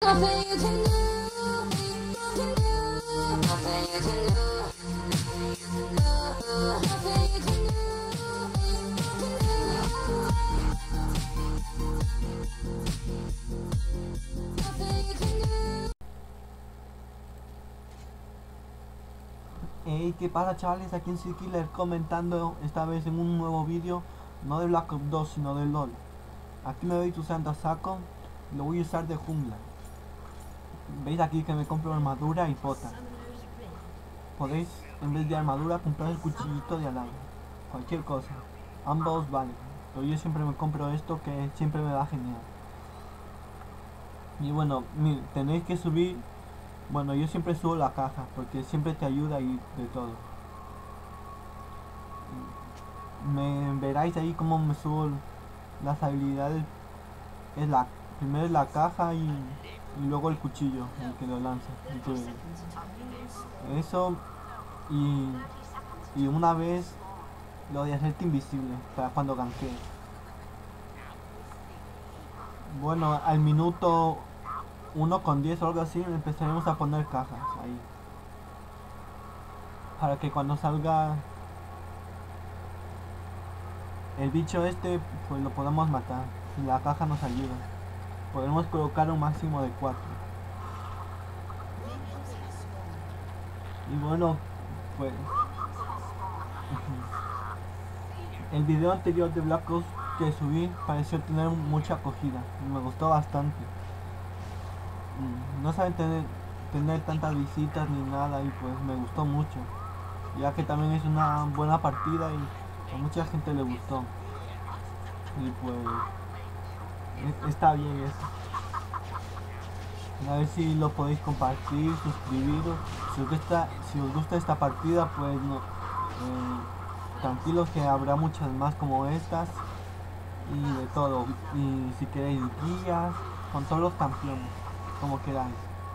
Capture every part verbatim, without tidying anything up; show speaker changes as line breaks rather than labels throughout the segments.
Nothing you can do, nothing you can do, nothing you can do, nothing you can do, nothing you can do.
Hey, ¿qué pasa, chavales? Aquí en Killer comentando esta vez en un nuevo vídeo, no de Black Ops dos sino de LOL. Aquí me veis usando a Saco, lo voy a usar de jungla. Veis aquí que me compro armadura y pota. Podéis, en vez de armadura, comprar el cuchillito de al lado, cualquier cosa, ambos valen, pero yo siempre me compro esto que siempre me da genial. Y bueno, mire, tenéis que subir. Bueno, yo siempre subo la caja porque siempre te ayuda y de todo. Me veráis ahí como me subo las habilidades. Es la primero es la caja y, y luego el cuchillo, el que lo lanza. Entonces, eso y, y una vez lo de hacerte invisible para cuando ganquees. Bueno, al minuto uno con diez o algo así empezaremos a poner cajas ahí para que cuando salga el bicho este pues lo podamos matar. Y la caja nos ayuda, podemos colocar un máximo de cuatro. Y bueno, pues el video anterior de Black Ops que subí pareció tener mucha acogida y me gustó bastante. No saben tener, tener tantas visitas ni nada y pues me gustó mucho, ya que también es una buena partida y a mucha gente le gustó y pues es, está bien eso. A ver si lo podéis compartir, suscribiros. Si os gusta, si os gusta esta partida pues no, eh, tranquilos que habrá muchas más como estas y de todo. Y si queréis guías con todos los campeones, como queráis.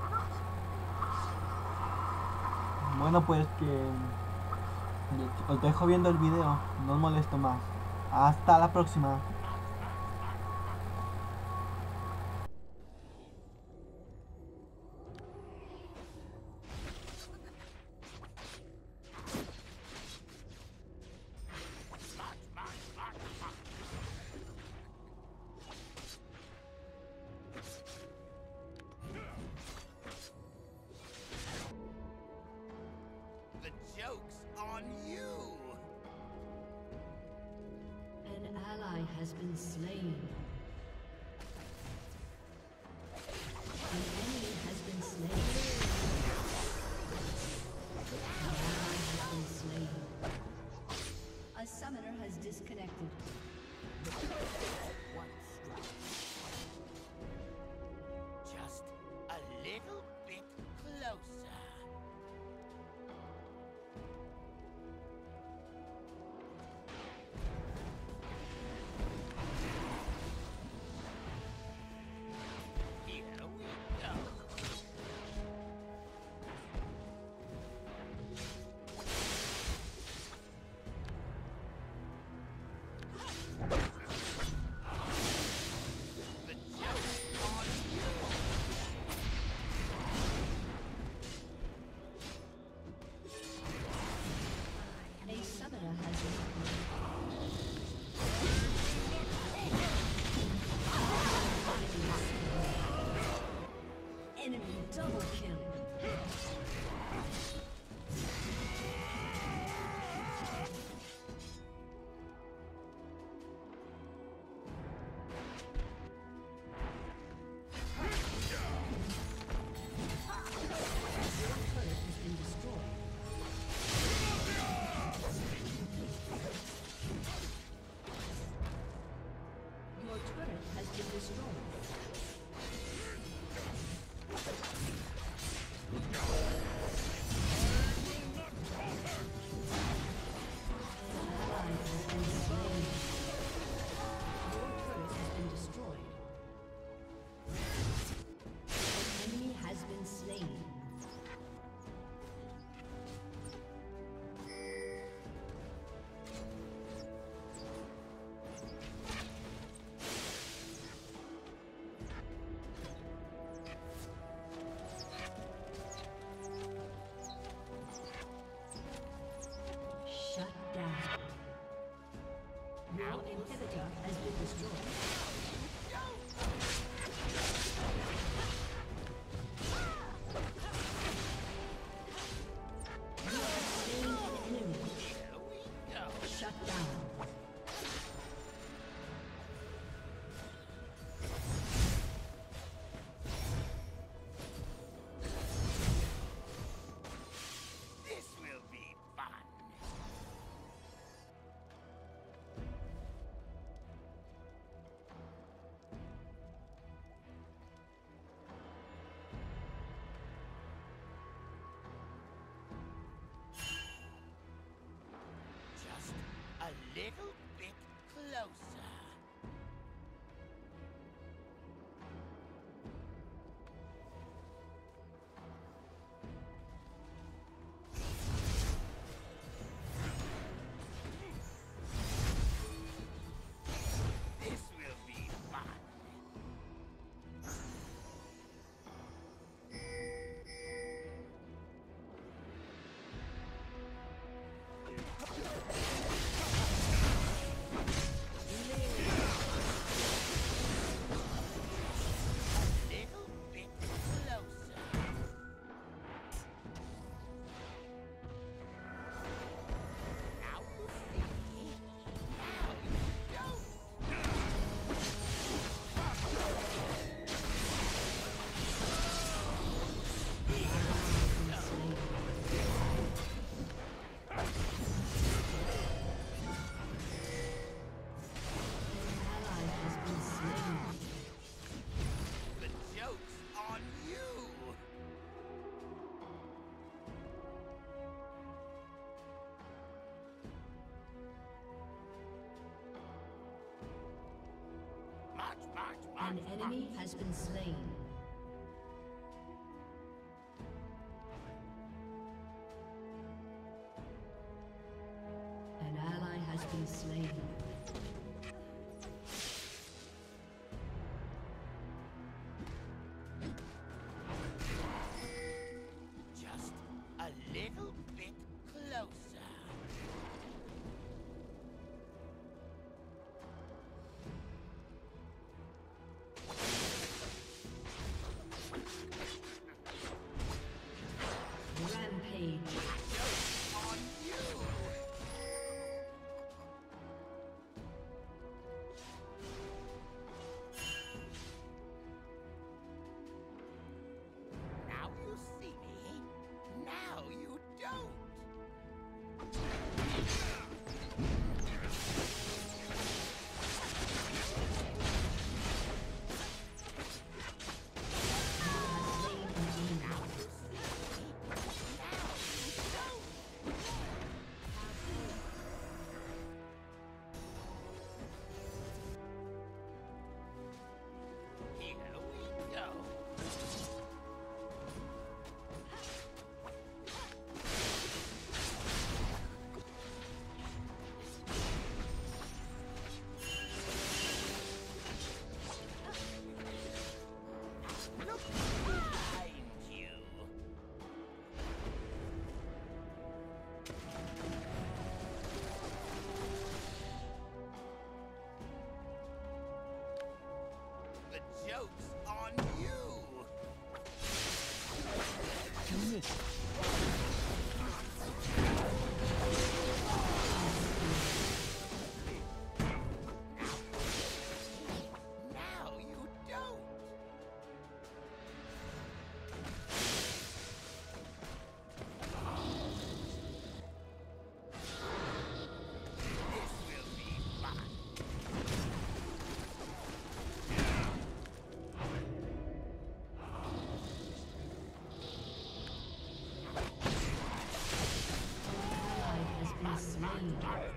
Bueno, pues que os dejo viendo el video, no os molesto más. Hasta la próxima.
The joke's on you!
An ally has been slain. An enemy has been slain. An ally has been slain. A summoner has disconnected.
One strike. Just a little bit closer. Here we go. The joke's on you.
A summoner has been enemy double kill. Turret has been destroyed. Your turret has been destroyed. An enemy has been slain. An ally has been slain.
Just a little bit closer.
Rampage.
On you! Now you see me. Now you don't. Here we go. Look behind you. The joke's on you. Now you don't. This will be fun.
Ally has been slain.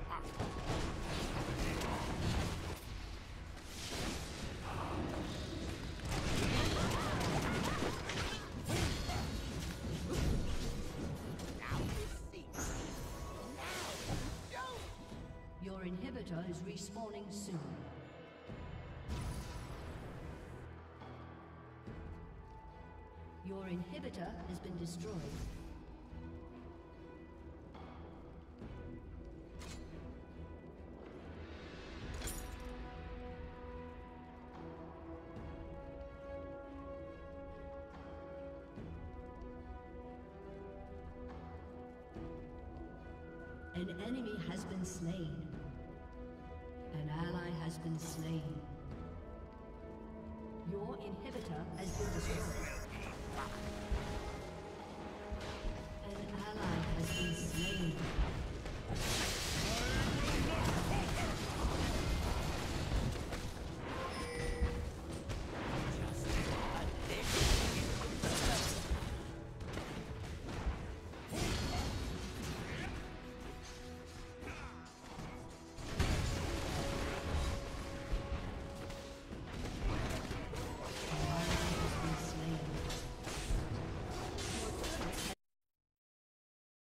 Now you see me. Now you don't.
Your inhibitor is respawning soon. Your inhibitor has been destroyed. An enemy has been slain. An ally has been slain. Your inhibitor has been destroyed. An ally has been slain.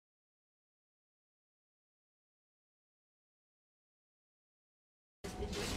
Been destroyed.